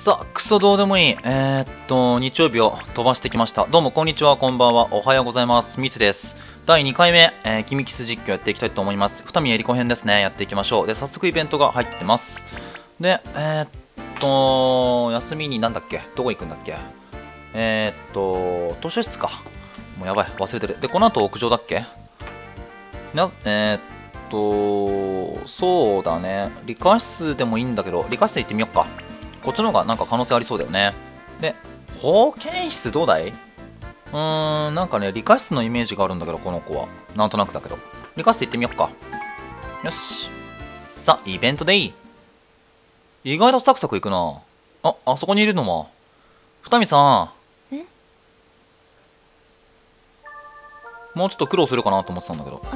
さあ、クソどうでもいい。日曜日を飛ばしてきました。どうもこんにちは、こんばんは、おはようございます。みつです。第2回目、キミキス実況やっていきたいと思います。二見えりこ編ですね。やっていきましょう。で、早速イベントが入ってます。で、休みになんだっけ、どこ行くんだっけ。図書室か。もうやばい、忘れてる。で、この後屋上だっけそうだね。理科室でもいいんだけど、理科室行ってみよっか。こっちの方がなんか可能性ありそうだよね。で、保健室どうだい？なんかね、理科室のイメージがあるんだけど、この子は。なんとなくだけど。理科室行ってみよっか。よし。さあ、イベントでいい。意外とサクサクいくな。あそこにいるのは。二見さん。もうちょっと苦労するかなと思ってたんだけど。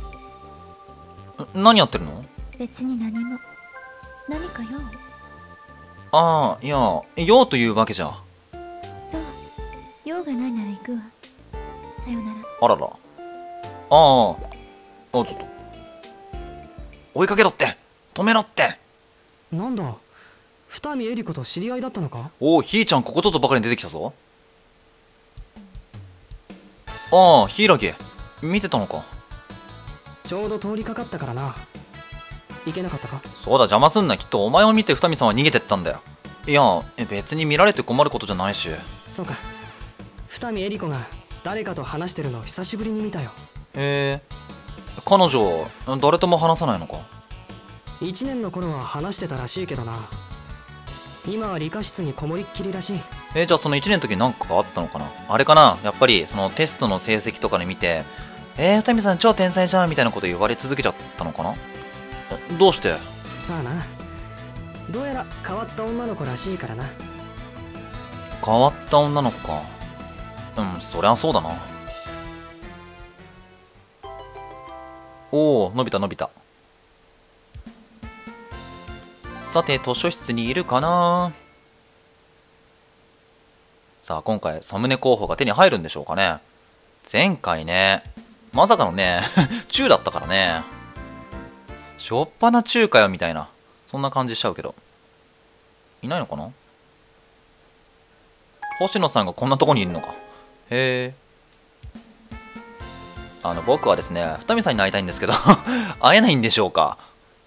何やってるの？ 別に何も。何か用？ いや、用というわけじゃ。 そう。用がないなら行くわ。さよなら。 あらら。ちょっと。追いかけろって！止めろって！ なんだ、二見えり子と知り合いだったのか？ ひーちゃんここぞとばかりに出てきたぞ。ヒイラギ、見てたのか。 ちょうど通りかかったからな。行けなかったか？ そうだ、邪魔すんな。きっとお前を見て二見さんは逃げてったんだよ。いや、別に見られて困ることじゃないし。 そうか。二見えり子が誰かと話してるのを久しぶりに見たよ。 へえ。彼女誰とも話さないのか ？1年の頃は話してたらしいけどな。今は理科室にこもりっきりらしい。 じゃあその1年の時何かあったのかな。あれかな、やっぱりそのテストの成績とかで見て二見さん超天才じゃんみたいなこと言われ続けちゃったのかな。どうして？ さあな。どうやら変わった女の子らしいからな。 変わった女の子か。そりゃそうだな。伸びた伸びた。さて、図書室にいるかな。さあ、今回サムネ候補が手に入るんでしょうかね。前回ね、まさかのね中だったからね。しょっぱな中かよみたいな、そんな感じしちゃうけど。いないのかな。星野さんがこんなとこにいるのか。へえ。僕はですね、二見さんに会いたいんですけど会えないんでしょうか。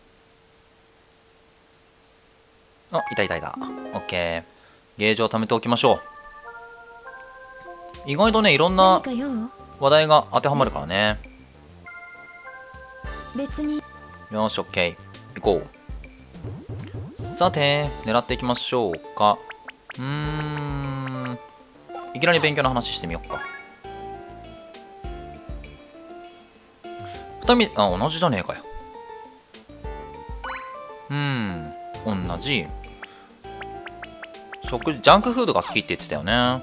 いた。オッケー。ゲージを貯めておきましょう。意外とね、いろんな話題が当てはまるからね。 別に。 よし、オッケー。行こう。さて、狙っていきましょうか。いきなり勉強の話してみようか。同じじゃねえかよ。同じ。ジャンクフードが好きって言ってたよね。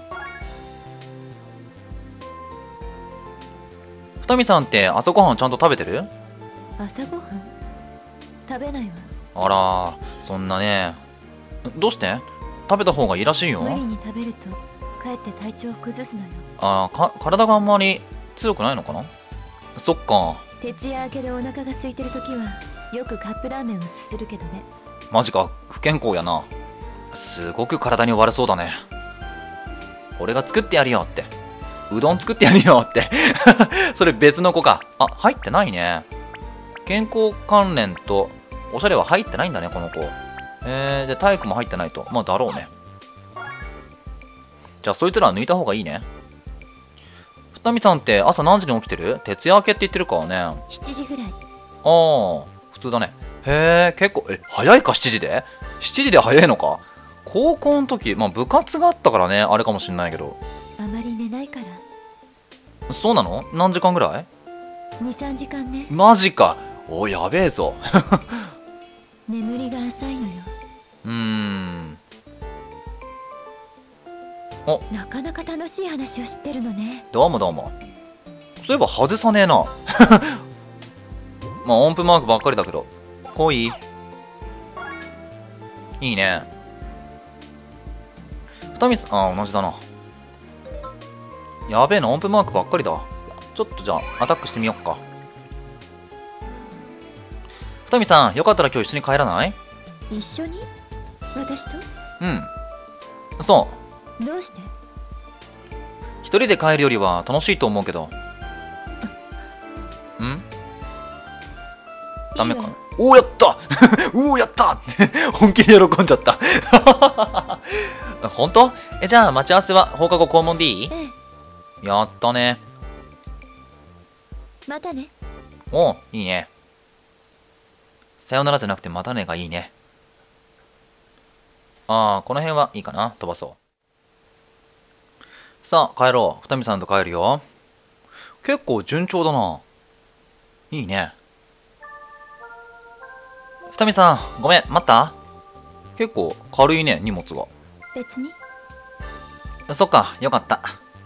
二見さんって朝ごはんちゃんと食べてる？ 朝ごはん食べないわ。 あら、そんなね。どうして？食べた方がいいらしいよ。 無理に食べるとかえって体調を崩すのよ。 体があんまり強くないのかな。そっか。 徹夜明けでお腹が空いてる時はよくカップラーメンをすするけどね。 マジか、不健康やな。すごく体に悪そうだね。俺が作ってやるよって。うどん作ってやるよってそれ別の子か。入ってないね。健康関連とおしゃれは入ってないんだね、この子。で、体育も入ってないと。まあ、だろうね。じゃあ、そいつらは抜いた方がいいね。二見さんって朝何時に起きてる？徹夜明けって言ってるからね。 7時ぐらい。 普通だね。へえ、結構、早いか、7時で？ 7 時で早いのか。高校の時、部活があったからね、あれかもしんないけど。 あまり寝ないから。 そうなの？何時間ぐらい ？2、3時間ね。 マジか。やべえぞ眠りが浅いのよ。なかなか楽しい話を知ってるのね。 どうも。そういえば外さねえな音符マークばっかりだけど。来い。いいね。二見さん、同じだな。やべえな、音符マークばっかりだ。ちょっとじゃあアタックしてみよっか。二見さん、よかったら今日一緒に帰らない？ 一緒に？私と？ そどうして？ う、一人で帰るよりは楽しいと思うけど。ダメかな。おお、やったおお、やった本気で喜んじゃった本当？じゃあ待ち合わせは放課後校門でいい？ ええ、 やったね。 またね。 おう、いいね。さよならじゃなくてまたねがいいね。ああ、この辺はいいかな。飛ばそう。さあ、帰ろう。二見さんと帰るよ。結構順調だな。いいね。二見さん、ごめん、待った？結構軽いね、荷物が。 別に。 そっか、よかった。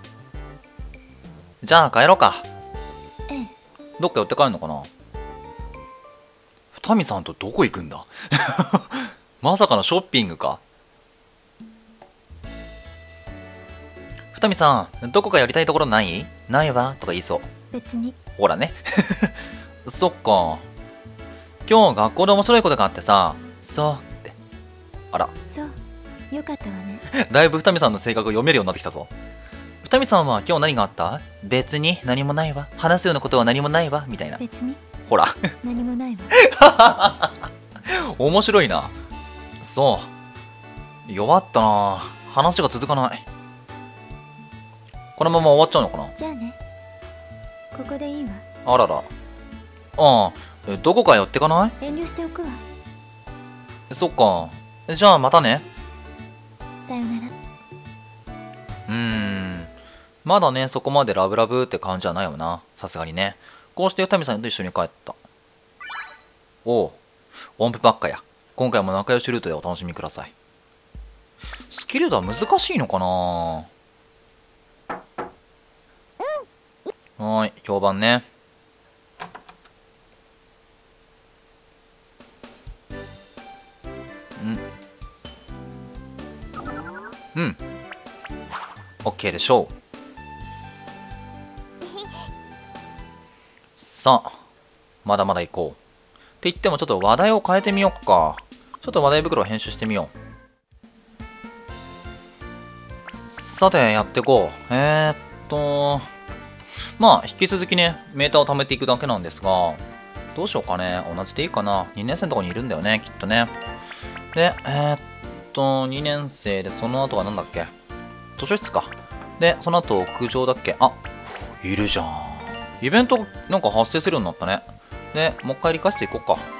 じゃあ帰ろうか。 ええ、 どっか寄って帰るのかな。二見さんとどこ行くんだまさかのショッピングか。二見さん、どこか寄りたいところない？ないわとか言いそう。 別に。 ほらねそっか。今日学校で面白いことがあってさ。そうって。あらそう、よかったわね。 だいぶ二見さんの性格を読めるようになってきたぞ。二見さんは今日何があった？別に何もないわ、話すようなことは何もないわみたいな。 別にほら何もないわ。 面白いな。そう、弱ったな。話が続かない。このまま終わっちゃうのかな。 じゃあね、ここでいいわ。 あらら。ああ、どこか寄ってかない？ 遠慮しておくわ。 そっか。じゃあまたね。 さよなら。 まだね、そこまでラブラブって感じじゃないよな。さすがにね。こうして二見さんと一緒に帰った。おう、音符ばっかや。今回も仲良しルートでお楽しみください。スキルドは難しいのかな。はーい、評判ね。うん。OK でしょう。さあ、まだまだ行こう。って言ってもちょっと話題を変えてみよっか。ちょっと話題袋を編集してみよう。さて、やっていこう。まあ、引き続きね、メーターを貯めていくだけなんですが、どうしようかね。同じでいいかな。2年生のとこにいるんだよね、きっとね。で、2年生で、その後はなんだっけ。図書室か。で、その後屋上だっけ。あ、いるじゃん。イベントなんか発生するようになったね。で、もう一回理科室行こうか。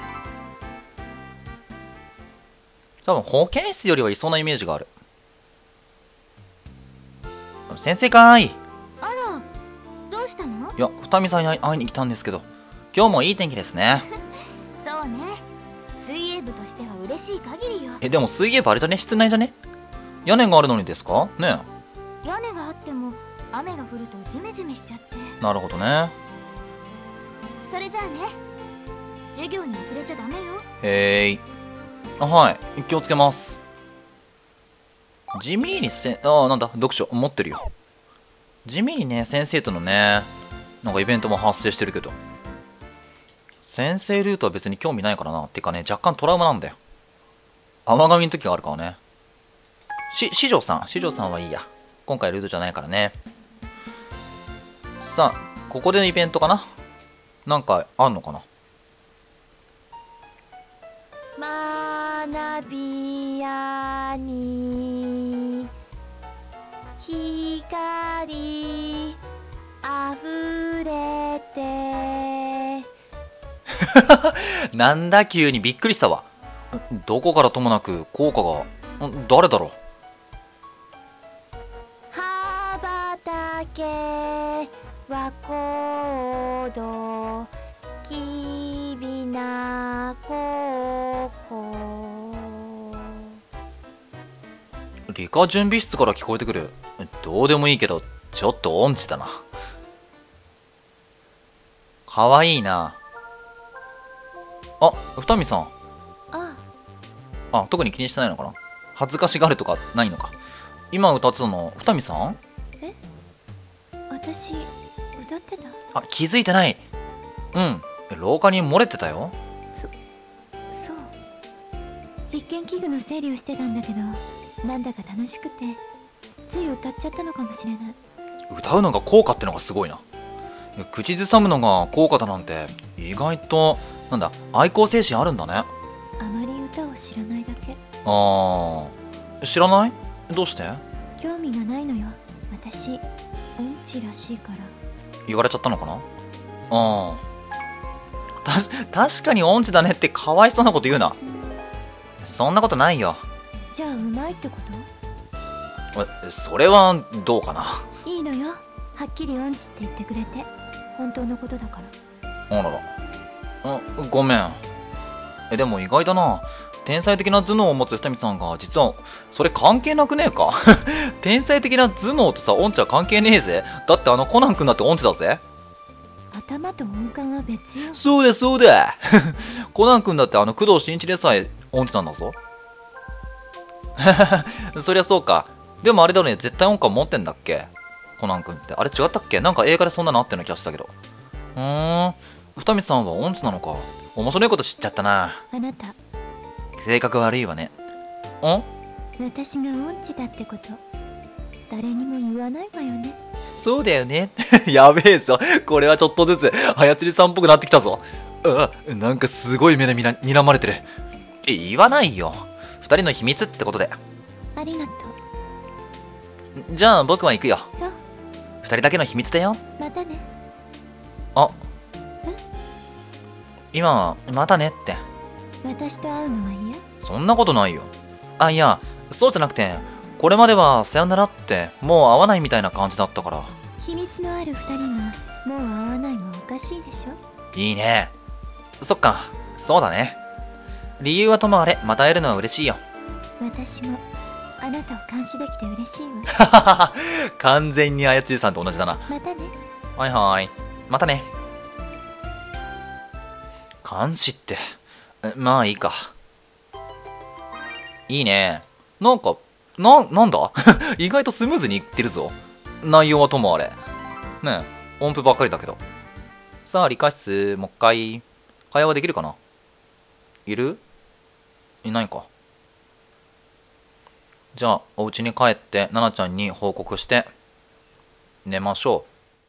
多分保健室よりはいそうなイメージがある。先生かーい。 あら、どうしたの？ いや、二見さんに会いに来たんですけど、今日もいい天気ですね。 そうね、水泳部としては嬉しい限りよ。 でも水泳部あれじゃね？室内じゃね？屋根があるのにですかね。 屋根があっても雨が降るとジメジメしちゃって。 なるほどね。 それじゃあね、授業に遅れちゃダメよ。 あ、はい、気をつけます。地味になんだ、読書持ってるよ。地味にね、先生とのね、なんかイベントも発生してるけど、先生ルートは別に興味ないからな。ってかね、若干トラウマなんだよ。甘噛みの時があるからね。四条さんはいいや。今回ルートじゃないからね。さあ、ここでのイベントかな。なんかあんのかな。 学びやに光あふれてなんだ急にびっくりしたわ。どこからともなく効果が。誰だろう。 羽ばたけは行動きびな高校。 理科準備室から聞こえてくる。どうでもいいけどちょっと音痴だな。かわいいな。あ、二見さん。 あ特に気にしてないのかな。恥ずかしがるとかないのか。今歌ってたの二見さん？ え、私歌ってた？ 気づいてない。廊下に漏れてたよ。 そう、実験器具の整理をしてたんだけど、 なんだか楽しくてつい歌っちゃったのかもしれない。 歌うのが効果ってのがすごいな。口ずさむのが効果だなんて意外となんだ愛好精神あるんだね。 あまり歌を知らないだけ。 あー、知らない？どうして？ 興味がないのよ。私音痴らしいから。 言われちゃったのかな。あー、確かに音痴だねってかわいそうなこと言うな。そんなことないよ。 じゃあうまいってこそれはどうかな。 と？いいのよ、はっきり音痴って言ってくれて。本当のことだから。 あらら、ごめん。でも意外だな。天才的な頭脳を持つ二見さんが実はそれ関係なくねえか。天才的な頭脳とさ音痴は関係ねえぜ。だってコナン君だって音痴だぜ。 頭と音感は別よ。 そうだそうだ。コナン君だって工藤新一でさえ音痴なんだぞ。そりゃそうか。でもあれだろうね、絶対音感持ってんだっけコナン君って。あれ違ったっけ？なんか映画でそんなのあったような気がしたけど。二見さんは音痴なのか。面白いこと知っちゃったな。 あなた性格悪いわね。 私が音痴だってこと誰にも言わないわよね。 そうだよね。やべえぞ。これはちょっとずつあやつりさんっぽくなってきたぞ。なんかすごい目で睨まれてる。言わないよ。二人の秘密ってことで。 ありがとう。 じゃあ僕は行くよ。 そう、 二人だけの秘密だよ。 またね。 今またねって。 私と会うのは嫌？ そんなことないよ。いやそうじゃなくて、これまではさよならってもう会わないみたいな感じだったから。 秘密のある二人がもう会わないのはおかしいでしょ。 いいね。そっか、そうだね。理由はともあれまた会えるのは嬉しいよ。 私もあなたを監視できて嬉しいわ。 完全にあやつりさんと同じだな。 またね。 はいはい、またね。監視ってまあいいか。いいね。なんだ意外とスムーズにいってるぞ。内容はともあれねえ、音符ばっかりだけど。さあ理科室もう一回会話できるかな。いる？いないか。じゃあお家に帰って奈々ちゃんに報告して寝ましょ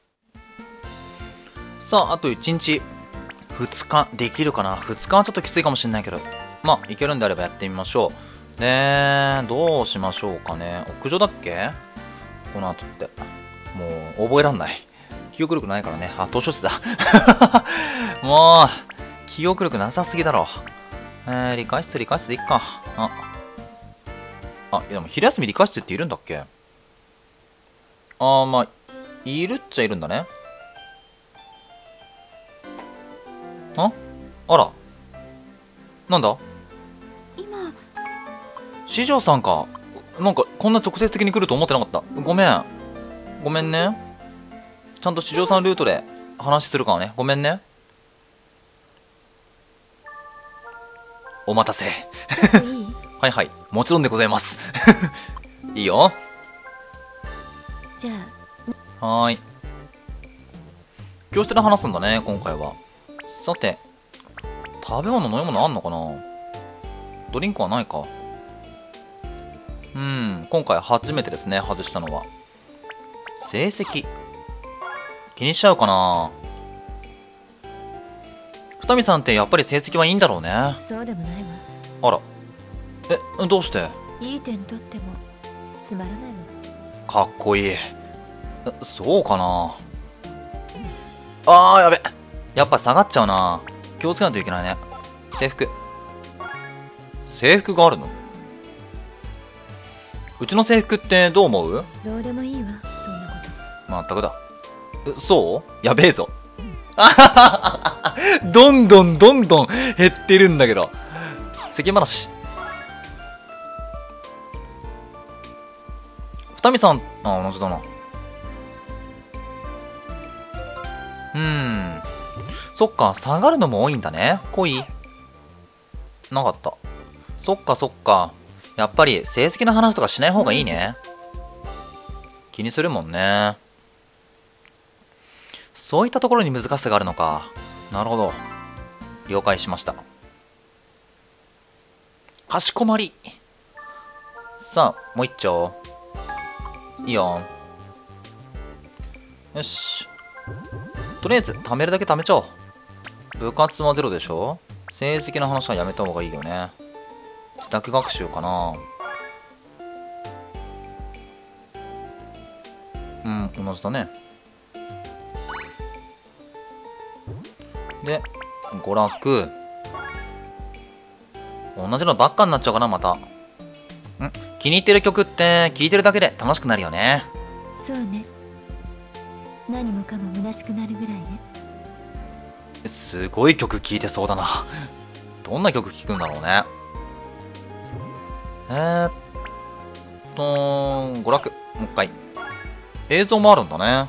う。さああと1日2日できるかな。2日はちょっときついかもしれないけど、まあいけるんであればやってみましょう。でどうしましょうかね。屋上だっけこの後って。もう覚えらんない。記憶力ないからね。図書室だ。もう記憶力なさすぎだろ。理科室でいっか。でも昼休み理科室っているんだっけ。まあいるっちゃいるんだね。あら、なんだ今四条さんか。なんかこんな直接的に来ると思ってなかった。ごめんね。ちゃんと四条さんルートで話するからね。ごめんね。お待たせ。 ちょっといい？ はいはい、もちろんでございます。いいよ。 じゃあはーい。教室で話すんだね今回は。さて食べ物飲み物あんのかな。ドリンクはないか。今回初めてですね外したのは。成績気にしちゃうかな。二見さんってやっぱり成績はいいんだろうね。 そうでもないわ。 あら、どうして？ いい点取ってもつまらないわ。 かっこいい。そうかな。やべ、やっぱ下がっちゃうな。気をつけないといけないね。制服があるの？うちの制服ってどう思う？ どうでもいいわ、そんなこと。 まったくだ。そうやべえぞ。どんどん減ってるんだけど。世間話。二見さん、同じだな。そっか、下がるのも多いんだね。恋なかった。そっか。やっぱり成績の話とかしない方がいいね。気にするもんね。そういったところに難しさがあるのか。なるほど。了解しました。かしこまり。 さあもう一丁いいよ。よし、とりあえず貯めるだけ貯めちゃおう。部活はゼロでしょ。成績の話はやめた方がいいよね。自宅学習かな。同じだね。で娯楽同じのばっかになっちゃうかな。また気に入ってる曲って聴いてるだけで楽しくなるよね。 そうね。何もかも虚しくなるぐらいね。 すごい曲聴いてそうだな。どんな曲聴くんだろうね。娯楽もう一回。映像もあるんだね。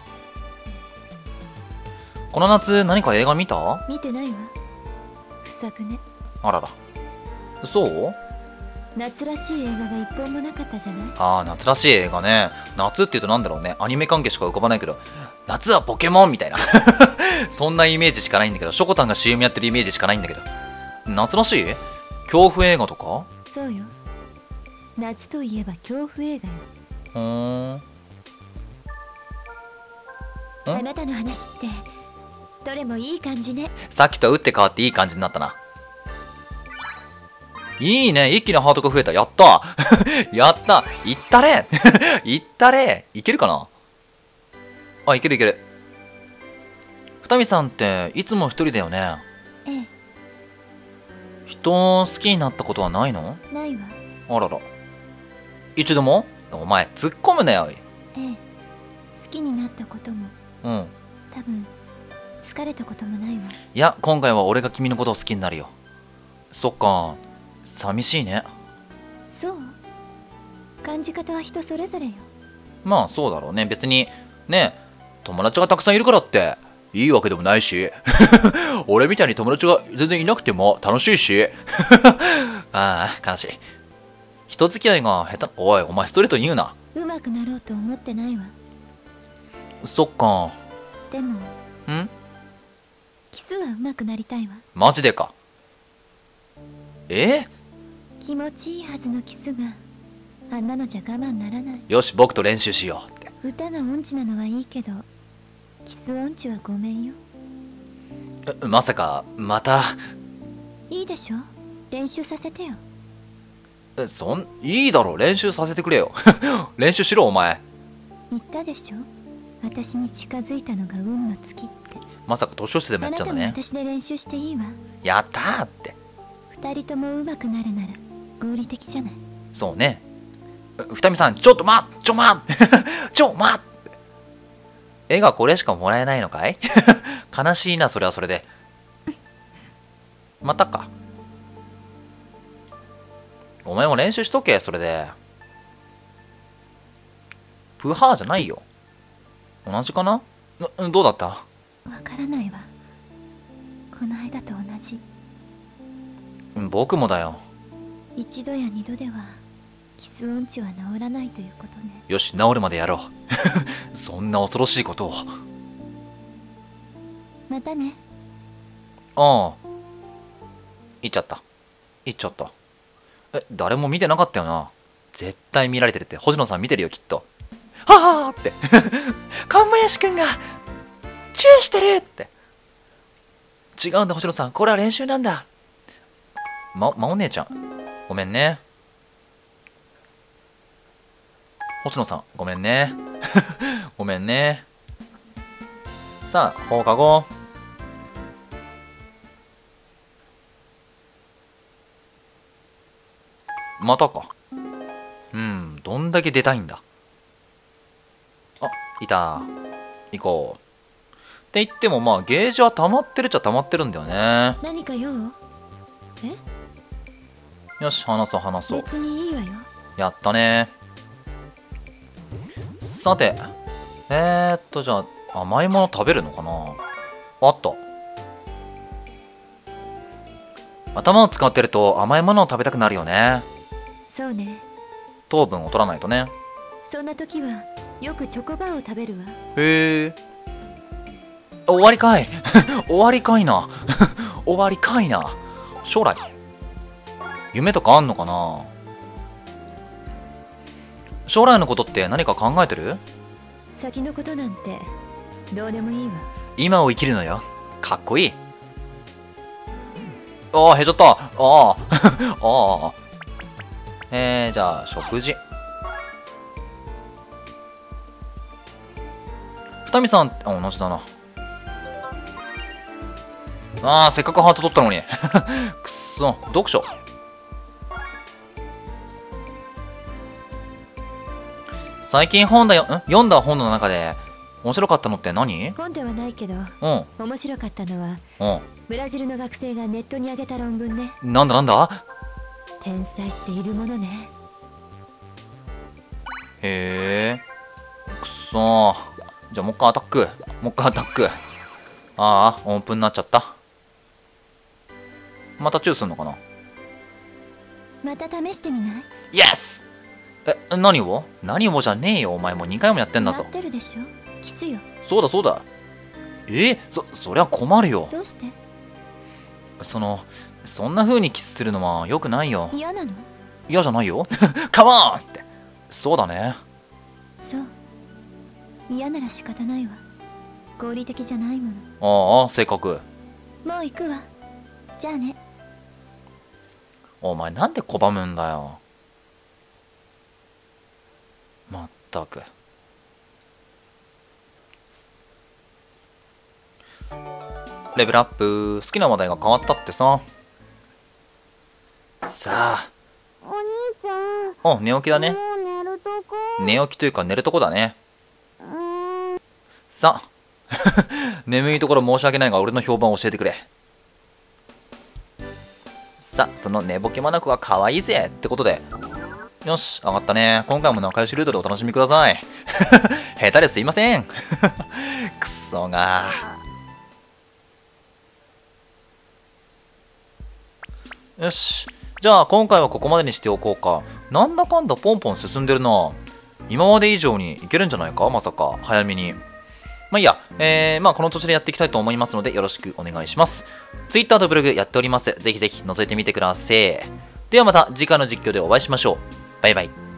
この夏何か映画見た？ 見てないわ。不作ね。 あらら。そう？ 夏らしい映画が一本もなかったじゃない。 ああ、夏らしい映画ね。夏っていうとなんだろうね。アニメ関係しか浮かばないけど、夏はポケモンみたいなそんなイメージしかないんだけど、ショコタンが CM やってるイメージしかないんだけど、夏らしい恐怖映画とか？ そうよ。夏といえば恐怖映画よ。あなたの話ってどれもいい感じね。 さっきと打って変わっていい感じになったな。いいね、一気にハートが増えた。やったやった、いったれいったれ。いけるかなあ、いけるいける。二見さんっていつも一人だよね。 ええ。 人好きになったことはないの？ ないわ。 あらら。一度も？お前突っ込むなよ。 ええ。好きになったことも多分疲れたこともないわ。 いや、今回は俺が君のことを好きになるよ。そっか、寂しいね。 そう？感じ方は人それぞれよ。 まあそうだろうね。別にね、友達がたくさんいるからっていいわけでもないし俺みたいに友達が全然いなくても楽しいしああ、悲しい。人付き合いが下手。おい、お前ストレートに言うな。 うまくなろうと思ってないわ。 そっか。 でもキスはうまくなりたいわ。 マジでか。 気持ちいいはずのキスがあんなのじゃ我慢ならない。 よし、僕と練習しようって。 歌が音痴なのはいいけどキス音痴はごめんよ。 まさかまた。 いいでしょ、練習させてよ。 いいだろ、練習させてくれよ練習しろお前。 言ったでしょ、私に近づいたのが運の尽きって。 まさか図書室でもやっちゃうんだね。 あなたも私で練習していいわ。 やったーって。 二人とも上手くなるなら合理的じゃない。 そうね。二見さん、ちょっと待っちょ待って絵がこれしかもらえないのかい悲しいな、それはそれでまたか。お前も練習しとけ、それで。プハーじゃないよ。同じかな？どうだった？ わからないわ。この間と同じ。 僕もだよ。 一度や二度ではキス音痴は治らないということね。 よし、治るまでやろうそんな恐ろしいことを。 またね。 ああ、行っちゃった。誰も見てなかったよな。絶対見られてるって。星野さん見てるよ、きっと。はあって神林くんがチューしてるって。違うんだ星野さん、これは練習なんだ。お姉ちゃんごめんね。星野さんごめんねごめんね。さあ放課後。またか。どんだけ出たいんだ。あ、いた。行こう。って言ってもまあゲージは溜まってるっちゃ溜まってるんだよね。 何か用？ よし、話そう。 別にいいわよ。 やったね。さて、じゃあ甘いもの食べるのかな。あった。頭を使ってると甘いものを食べたくなるよね。 そうね。 糖分を取らないとね。 そんな時はよくチョコバーを食べるわ。 へえ。終わりかい終わりかいな終わりかいな。将来夢とかあんのかな。 将来のことって何か考えてる？ 先のことなんてどうでもいいわ。 今を生きるのよ。かっこいい。ああ、減っちゃった。ああ。ああ。じゃあ、食事。二見さん、あ、同じだな。ああ、せっかくハート取ったのに。くっそ、読書。最近読んだ本の中で面白かったのって何？ 本ではないけど、面白かったのは、ブラジルの学生がネットに上げた論文ね。 なんだなんだ？ 天才っているものね。 へえ。くそー。じゃあもう一回アタック。もう一回アタック。ああ、音符になっちゃった。またチューすんのかな？ また試してみない？ イエス！何をじゃねえよ。お前もう2回もやってんだぞ。 やってるでしょ？キスよ。 そうだそうだ。そりゃ困るよ。 どうして？ そんな風にキスするのは良くないよ。 嫌なの？ 嫌じゃないよ。カモンって。そうだね。 そう。嫌なら仕方ないわ。合理的じゃないもの。ああ、性格。 もう行くわ。じゃあね。 お前なんで拒むんだよ。まったく。レベルアップ。好きな話題が変わったってさ。さあ。 お兄ちゃん。 寝起きだね。 もう寝るとこ。 寝起きというか寝るとこだね。さあ。眠いところ申し訳ないが俺の評判を教えてくれ。さあ、その寝ぼけまなこが可愛いぜってことで。よし、上がったね。今回も仲良しルートでお楽しみください。下手ですいません。くそが。よし。じゃあ今回はここまでにしておこうか。なんだかんだポンポン進んでるな。今まで以上にいけるんじゃないか、まさか。早めに。まあいいや。この土地でやっていきたいと思いますのでよろしくお願いします。Twitter とブログやっております。ぜひぜひ覗いてみてください。ではまた次回の実況でお会いしましょう。バイバイ。